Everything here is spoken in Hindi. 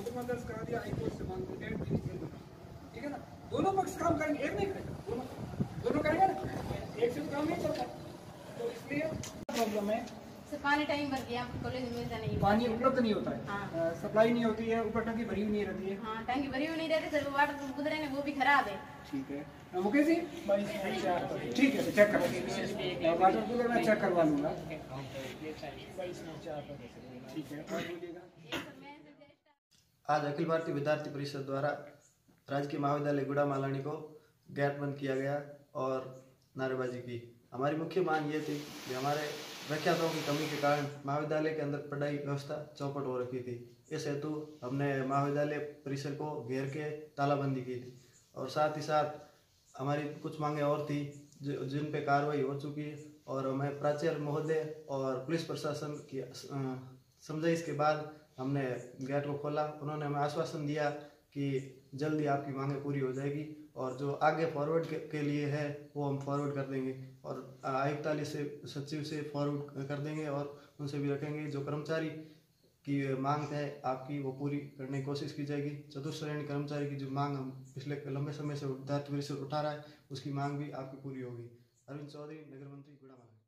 मुकदमा दर्ज करा दिया, हाईकोर्ट से मांग ली, डेट भी नहीं बना, ठीक है ना। दोनों पक्ष काम करेंगे, एक नहीं करेगा, दोनों करेंगे ना, एक से तो काम नहीं चलता। तो इसलिए प्रॉब्लम है, पानी टाइम भर गया, कॉलेज में मिलता नहीं, पानी उपलब्ध नहीं होता है। हाँ। सप्लाई नहीं होती है, ऊपर टंकी भरी हुई नहीं रहती है। हाँ, टंकी भरी हुई नहीं रहती, सर वाटर गुजरे ने वो भी खराब है। ठीक है मुकेश जी, ठीक है चेक करा, वाटर कूलर में चेक करवा लूँगा। ठीक है, और बोलिएगा। आज अखिल भारतीय विद्यार्थी परिषद द्वारा राजकीय महाविद्यालय गुड़ा मालानी को गेट बंद किया गया और नारेबाजी की। हमारी मुख्य मांग ये थी कि हमारे व्याख्याताओं की कमी के कारण महाविद्यालय के अंदर पढ़ाई व्यवस्था चौपट हो रखी थी। इस हेतु हमने महाविद्यालय परिसर को घेर के तालाबंदी की थी और साथ ही साथ हमारी कुछ मांगें और थी जिन पे कार्रवाई हो चुकी है और हमें प्राचार्य महोदय और पुलिस प्रशासन की समझाइश के बाद हमने गेट को खोला। उन्होंने हमें आश्वासन दिया कि जल्दी आपकी मांगें पूरी हो जाएगी और जो आगे फॉरवर्ड के लिए है वो हम फॉरवर्ड कर देंगे और आयुक्तालय से सचिव से फॉरवर्ड कर देंगे और उनसे भी रखेंगे। जो कर्मचारी की मांग है आपकी वो पूरी करने की कोशिश की जाएगी। चतुश्रेणी कर्मचारी की जो मांग हम पिछले लंबे समय से विद्यार्थी परिषद उठा रहा है उसकी मांग भी आपकी पूरी होगी। अरविंद चौधरी, नगर मंत्री, गुड़ा मालानी।